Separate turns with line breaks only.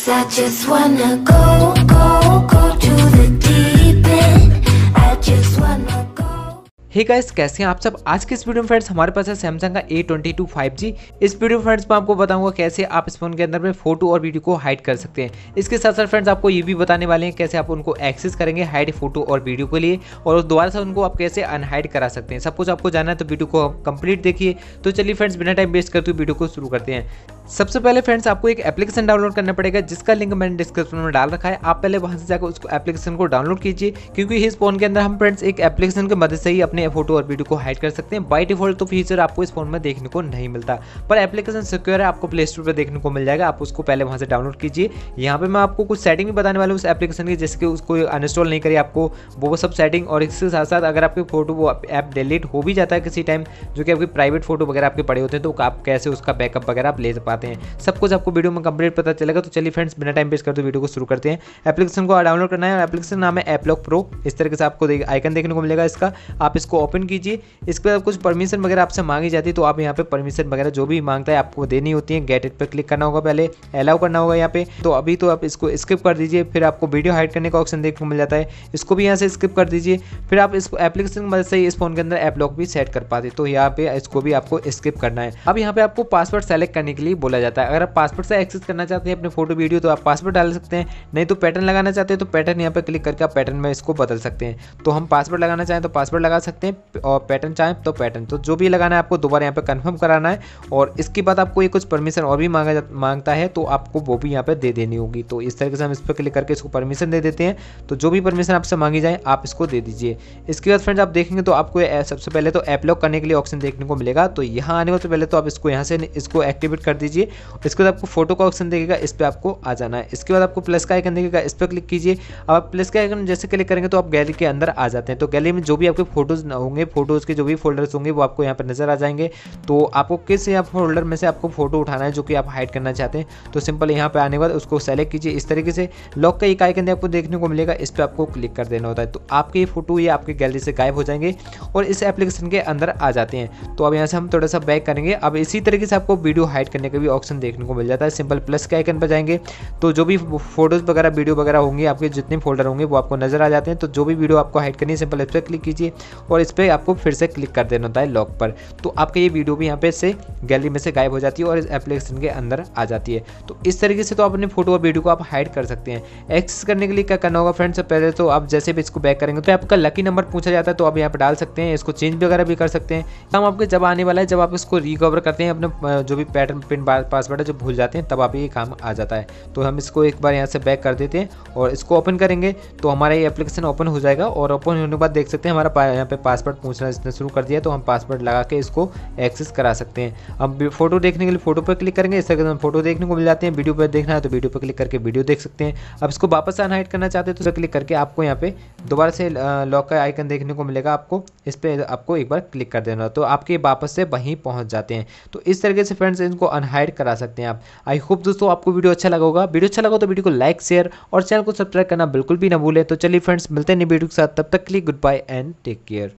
'Cause I just wanna go to the deep end. I just wanna go.
Hey guys, कैसे हैं आप सब। आज के इस वीडियो में फ्रेंड्स हमारे पास है सैमसंग का A22 5G। इस वीडियो में फ्रेंड्स मैं आपको बताऊंगा कैसे आप इस फोन के अंदर में फोटो और वीडियो को हाइड कर सकते हैं। इसके साथ साथ फ्रेंड्स आपको ये भी बताने वाले हैं कैसे आप उनको एक्सेस करेंगे हाइड फोटो और वीडियो के लिए, और दोबारा से उनको आप कैसे अनहाइड करा सकते हैं। सब कुछ आपको जानना है तो वीडियो को कंप्लीट देखिए। तो चलिए फ्रेंड्स बिना टाइम वेस्ट करते हुए वीडियो को शुरू करते हैं। सबसे पहले फ्रेंड्स आपको एक एप्लीकेशन डाउनलोड करना पड़ेगा, जिसका लिंक मैंने डिस्क्रिप्शन में डाल रखा है। आप पहले वहां से जाकर उसको एप्लीकेशन को डाउनलोड कीजिए, क्योंकि इस फोन के अंदर हम फ्रेंड्स एक एप्लीकेशन की मदद से ही अपने फोटो और वीडियो को हाइड कर सकते हैं। बाय डिफॉल्ट तो फीचर आपको इस फोन में देखने को नहीं मिलता, पर एप्लीकेशन सिक्योर है, आपको प्ले स्टोर पर देखने को मिल जाएगा। आप उसको पहले वहां से डाउनलोड कीजिए। यहाँ पे मैं आपको कुछ सेटिंग भी बताने वाला हूँ उस एप्लीकेशन की, जैसे कि उसको अनइंस्टॉल नहीं करिए आपको वो सब सेटिंग। और इसके साथ साथ अगर आपके फोटो वो ऐप डिलीट हो भी जाता है किसी टाइम, जो कि आपकी प्राइवेट फोटो वगैरह आपके पड़े होते हैं, तो आप कैसे उसका बैकअप वगैरह आप ले पाते हैं, सब कुछ आपको वीडियो में कंप्लीट पता चलेगा। तो चलिए फ्रेंड्स बिना टाइम वेस्ट करते वीडियो को शुरू करते हैं। एप्लीकेशन को डाउनलोड करना है। एप्लीकेशन नाम है एपलॉक प्रो। इस तरीके से आपको आइकन देखने को मिलेगा इसका। आप इसको ओपन कीजिए। इसके बाद कुछ परमिशन वगैरह आपसे मांगी जाती है, तो आप यहाँ पे परमिशन वगैरह जो भी मांगता है आपको देनी होती है। गेट इट पे क्लिक करना होगा, पहले अलाउ करना होगा यहाँ पे। तो अभी तो आप इसको स्किप कर दीजिए। फिर आपको वीडियो हाइड करने का ऑप्शन देखने को मिल जाता है, इसको भी यहाँ से स्किप कर दीजिए। फिर आप इस एप्लीकेशन की मदद से इस फोन के अंदर एपलॉक भी सेट कर पाते, तो यहाँ पे इसको भी आपको स्किप करना है। अब यहाँ पे आपको पासवर्ड सेलेक्ट करने के लिए बोला जाता है। अगर आप पासवर्ड से एक्सेस करना चाहते हैं अपने फोटो वीडियो, तो आप पासवर्ड डाल सकते हैं। नहीं तो पैटर्न लगाना चाहते हैं तो पैटर्न यहाँ पे क्लिक करके आप पैटर्न में इसको बदल सकते हैं। तो हम पासवर्ड लगाना चाहें तो पासवर्ड लगा सकते हैं, और पैटर्न चाहें तो पैटर्न। तो जो भी लगाना है आपको दोबारा यहाँ पे कंफर्म कराना है। और इसके बाद आपको ये कुछ परमिशन और भी मांगता है, तो आपको वो भी यहाँ पे दे देनी होगी। तो इस तरीके से हम इस पर क्लिक करके इसको परमिशन दे देते हैं। तो जो भी परमिशन आपसे मांगी जाए आप इसको दे दीजिए। इसके बाद फ्रेंड्स आप देखेंगे तो आपको सबसे पहले तो ऐप लॉक करने के लिए ऑप्शन देखने को मिलेगा। तो यहाँ आने से पहले तो आप इसको यहाँ से इसको एक्टिवेट कर दीजिए। इसके बाद आपको फोटो का ऑप्शन देखेगा, इस पर आपको आ जाना है। इसके बाद आपको प्लस का आइकन देखेगा, इस पर क्लिक कीजिए। अब आप प्लस का आइकन जैसे क्लिक करेंगे तो आप गैलरी के अंदर आ जाते हैं। तो गैलरी में जो भी आपके फोटोज होंगे, फोटोज के जो भी फोल्डर्स होंगे वो आपको यहाँ पर नजर आ जाएंगे। तो आपको किस फोल्डर में से आपको फोटो उठाना है जो कि आप हाइड करना चाहते हैं, तो सिंपल यहाँ पे आने के बाद उसको सेलेक्ट कीजिए। इस तरीके से लॉक का एक आइकन आपको देखने को मिलेगा, इस पर आपको क्लिक कर देना होता है। तो आपके ये फोटो ये आपकी गैलरी से गायब हो जाएंगे और इस एप्लीकेशन के अंदर आ जाते हैं। तो अब यहाँ से हम थोड़ा सा बैक करेंगे। अब इसी तरीके से आपको वीडियो हाइड करने का भी ऑप्शन देखने को मिल जाता है। सिंपल प्लस के आइकन पर जाएंगे तो जो भी फोटोज वगैरह वीडियो वगैरह होंगे आपके जितने फोल्डर होंगे वो आपको नजर आ जाते हैं। तो जो भी वीडियो आपको हाइड करनी है सिंपल इस पर क्लिक कीजिए और इस पर आपको फिर से क्लिक कर देना होता है लॉक पर। तो आपके ये वीडियो भी यहाँ पे से गैलरी में से गायब हो जाती है और इस एप्लीकेशन के अंदर आ जाती है। तो इस तरीके से तो आप अपने फोटो और वीडियो को आप हाइड कर सकते हैं। एक्सेस करने के लिए क्या करना होगा फ्रेंड्स, पहले तो आप जैसे भी इसको बैक करेंगे तो आपका लकी नंबर पूछा जाता है, तो आप यहाँ पे डाल सकते हैं। इसको चेंज वगैरह भी कर सकते हैं। काम आपके जब आने वाला है जब आप इसको रिकवर करते हैं, अपने जो भी पैटर्न पिन पासवर्ड है जो भूल जाते हैं, तब आप ये काम आ जाता है। तो हम इसको एक बार यहाँ से बैक कर देते हैं और इसको ओपन करेंगे तो हमारा ये एप्लीकेशन ओपन हो जाएगा। और ओपन होने के बाद देख सकते हैं हमारा यहाँ पे पासवर्ड पूछना इसने शुरू कर दिया, तो हम पासवर्ड लगा के इसको एक्सेस करा सकते हैं। अब फोटो देखने के लिए फोटो पर क्लिक करेंगे, इस तरह से फोटो देखने को मिल जाते हैं। वीडियो पर देखना है तो वीडियो पर क्लिक करके वीडियो देख सकते हैं। अब इसको वापस अनहाइड करना चाहते हैं तो क्लिक करके आपको यहाँ पे दोबारा से लॉक का आइकन देखने को मिलेगा। आपको इस पर आपको एक बार क्लिक कर देना, तो आपके वापस से वहीं पहुंच जाते हैं। तो इस तरीके से फ्रेंड्स इनको अनहाइड करा सकते हैं आप। आई होप दोस्तों आपको वीडियो अच्छा लगा होगा। वीडियो अच्छा लगा तो वीडियो को लाइक शेयर और चैनल को सब्सक्राइब करना बिल्कुल भी ना भूलें। तो चलिए फ्रेंड्स मिलते हैं नई वीडियो के साथ, तब तक के लिए good bye and take care.